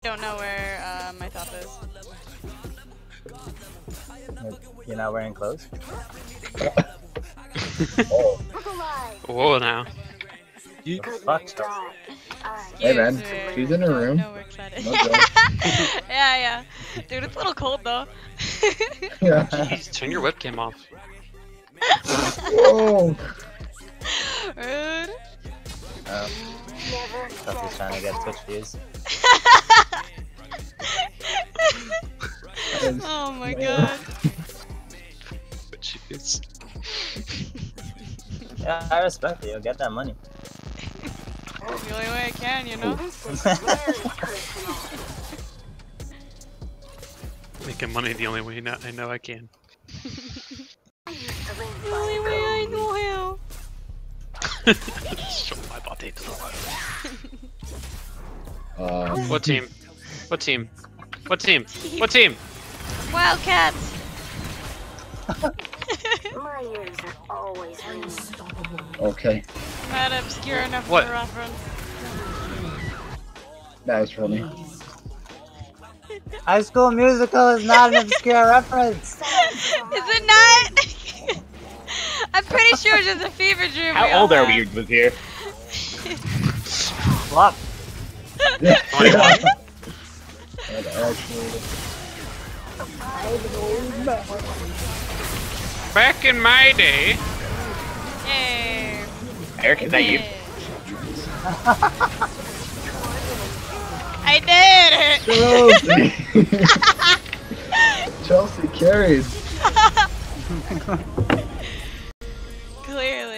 don't know where my top is. You're not wearing clothes? Oh. Whoa, now. You fuck. Hey man, she's in her room. No, we're excited. No joke. Yeah. Dude, it's a little cold though. Yeah. Jeez, turn your webcam off. Whoa. Rude. Sophie's trying to get Twitch views. Oh my god. Jeez. Yeah, I respect you. Get that money. It's the only way I can, you know? Making money the only way I know I can. The only way I know how. Show my body to the Uh, What team? What team? What team? What team? Wildcats! My ears are always ringing. okay, Not obscure enough What? for reference. that was funny. High School Musical is not an obscure reference. Is it not? I'm pretty sure it's just a fever dream. How old are we with here? Flop. 21. Back in my day. Yay. Eric, is that you? I did it! Chelsea. Chelsea carried. Clearly.